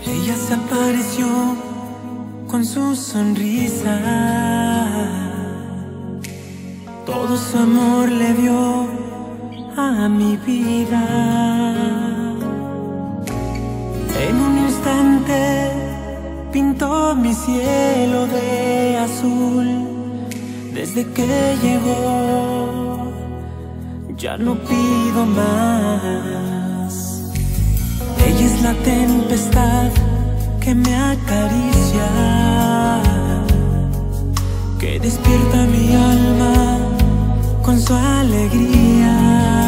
Ella se apareció con su sonrisa, todo su amor le dio a mi vida. En un instante pintó mi cielo de azul. Desde que llegó ya no pido más. Ella es la tempestad que me acaricia, que despierta mi alma con su alegría.